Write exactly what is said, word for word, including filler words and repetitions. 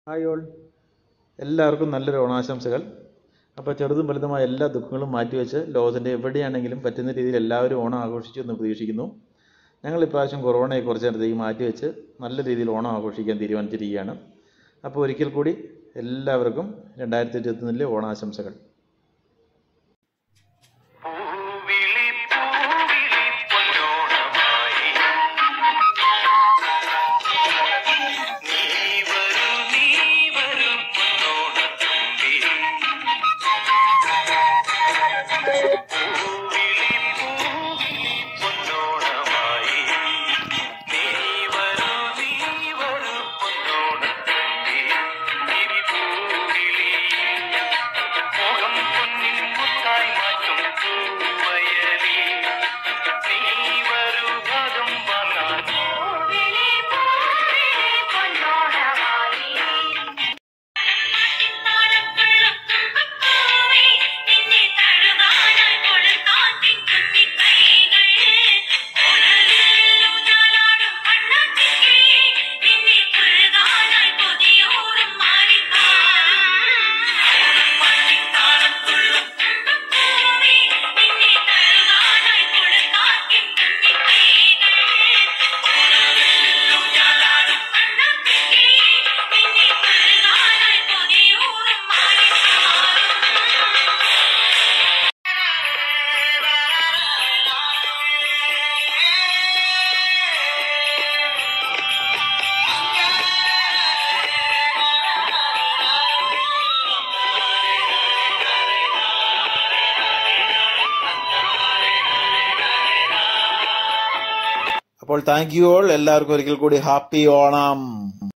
Hi all, എല്ലാവർക്കും നല്ലൊരു ഓണാശംസകൾ. അപ്പോൾ ചെറുതും വലുതുമായ എല്ലാ ദുഃഖങ്ങളും മാറ്റിവെച്ച് ലോകത്തിൻ്റെ എവിടെയാണെങ്കിലും പറ്റുന്ന രീതിയിൽ എല്ലാവരും ഓണം ആഘോഷിച്ചു എന്ന് പ്രതീക്ഷിക്കുന്നു. ഞങ്ങൾ ഇപ്രാവശ്യം കൊറോണയെ കുറച്ച് നേരത്തേക്ക് മാറ്റിവെച്ച് നല്ല രീതിയിൽ ഓണം ആഘോഷിക്കാൻ തീരുമാനിച്ചിരിക്കുകയാണ്. അപ്പോൾ ഒരിക്കൽ കൂടി എല്ലാവർക്കും രണ്ടായിരത്തി ഇരുപത്തൊന്നിലെ ഓണാശംസകൾ. അപ്പോൾ താങ്ക് യു ഓൾ, എല്ലാവർക്കും ഒരിക്കൽ കൂടി ഹാപ്പി ഓണം.